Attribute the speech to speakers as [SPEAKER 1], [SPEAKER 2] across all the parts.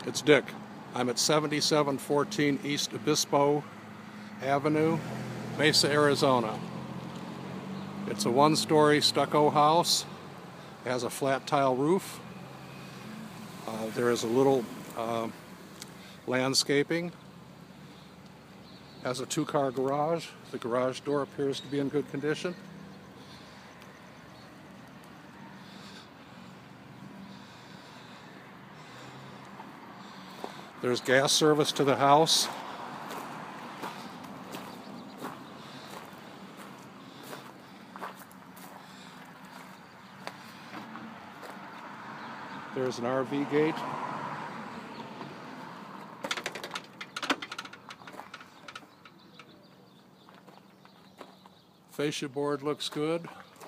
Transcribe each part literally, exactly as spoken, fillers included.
[SPEAKER 1] It's Dick. I'm at seventy-seven fourteen East Obispo Avenue, Mesa, Arizona. It's a one-story stucco house. It has a flat tile roof. Uh, there is a little uh, landscaping. Has a two-car garage. The garage door appears to be in good condition. There's gas service to the house. There's an R V gate. Fascia board looks good.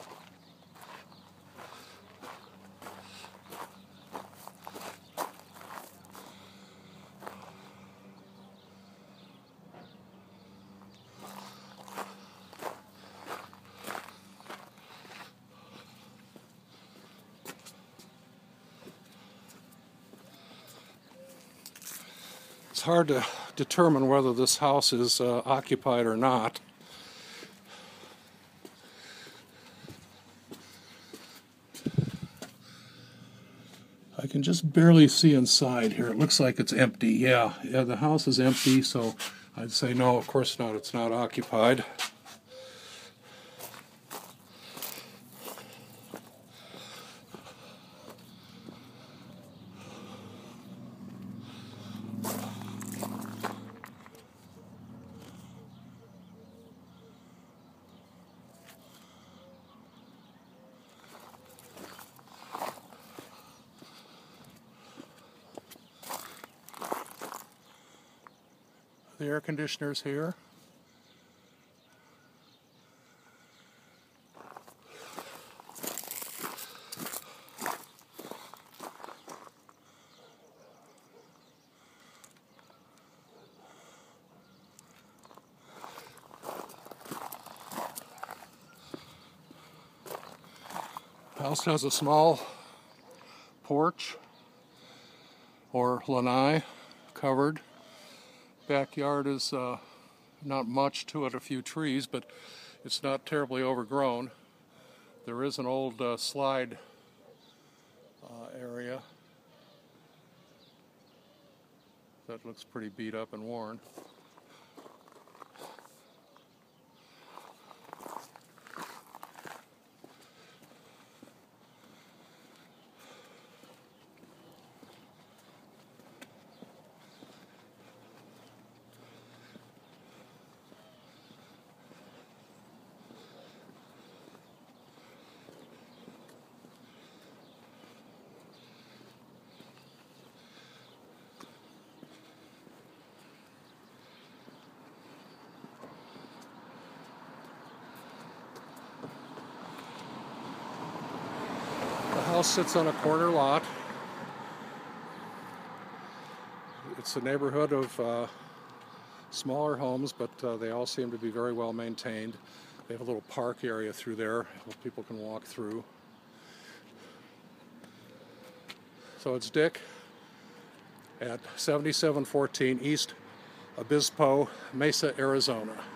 [SPEAKER 1] It's hard to determine whether this house is uh, occupied or not. I can just barely see inside here. It looks like it's empty. Yeah, yeah, the house is empty, so I'd say no, of course not. It's not occupied. The air conditioner's here. The house has a small porch or lanai covered. Backyard is uh, not much to it, a few trees, but it's not terribly overgrown. There is an old uh, slide uh, area that looks pretty beat up and worn. The house sits on a corner lot. It's a neighborhood of uh, smaller homes, but uh, they all seem to be very well maintained. They have a little park area through there that people can walk through. So it's Dick at seventy-seven fourteen East Obispo, Mesa, Arizona.